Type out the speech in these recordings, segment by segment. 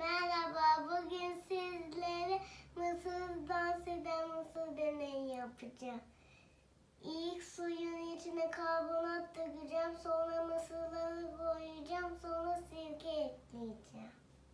Merhaba, bugün sizlere mısır dans eden mısır deneyi yapacağım. İlk suyun içine karbonat dökeceğim, sonra mısırları koyacağım, sonra sirke ekleyeceğim.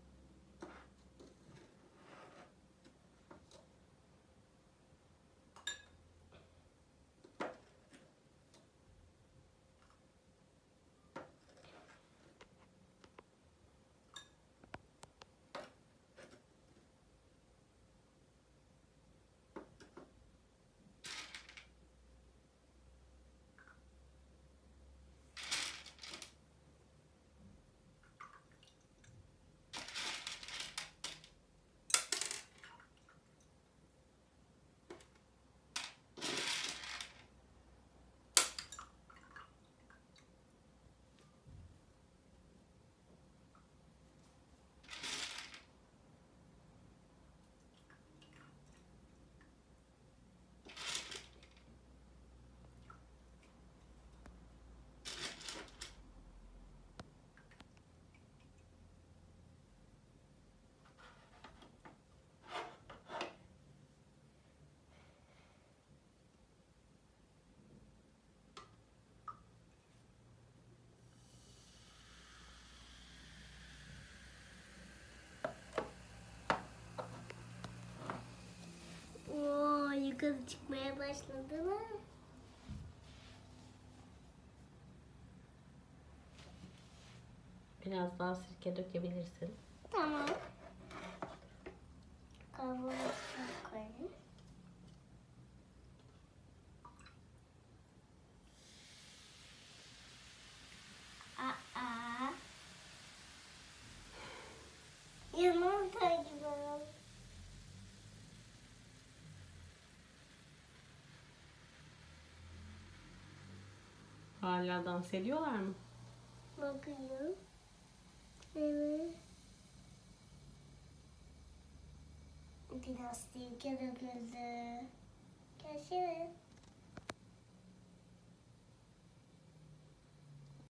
Yukarı çıkmaya başladı mı? Biraz daha sirke dökebilirsin. Tamam. Karbonatı koyayım. Yanımda gibi oldu. Hala dans ediyorlar mı? Bakıyorum. Evet. Biraz sirke döküldü. Görüşürüz.